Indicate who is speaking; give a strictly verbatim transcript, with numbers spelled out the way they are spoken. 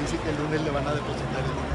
Speaker 1: dice que el lunes le van a depositar el dinero.